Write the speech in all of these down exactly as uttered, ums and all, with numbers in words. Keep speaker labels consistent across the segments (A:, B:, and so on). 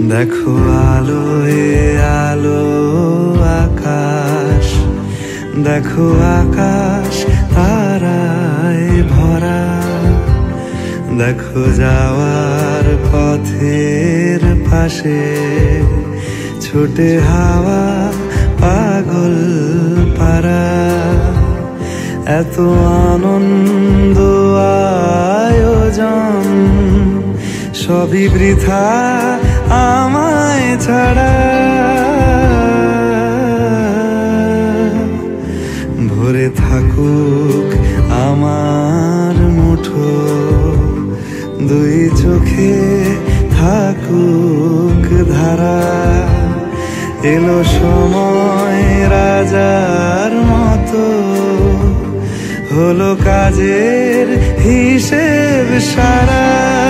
A: দেখো আলোয় আলো আকাশ, দেখো আকাশ তারায় ভরা, দেখো যাওয়ার পথের পাশে ছুটে হাওয়া পাগল পারা। এত আনন্দ আয়োজন সবই বৃথা আমায় ছাড়া। ভরে থাকুক আমার মুঠো, দুই চোখে থাকুক ধারা। এলো সময় রাজার মতো, হলো কাজের হিসেব সারা।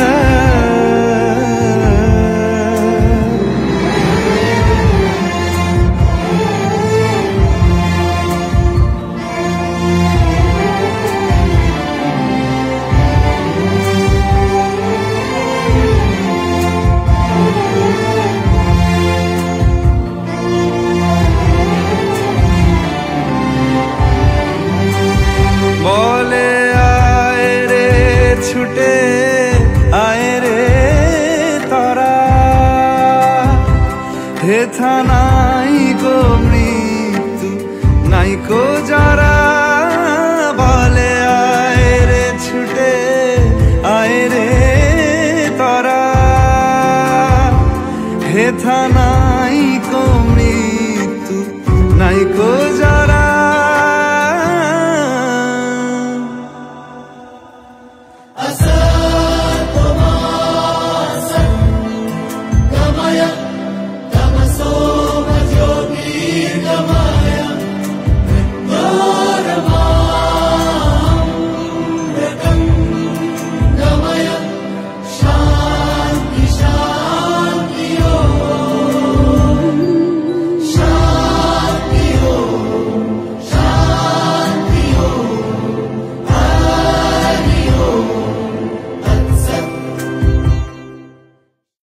A: বলে আয় রে ছুটে আয় রে তারা, হেথা নাই গো মৃত্যু নাই কো যারা। বলে আয় রে ছুটে আয় রে তারা, হেথা